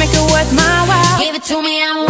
make it worth my while. Give it to me, I'm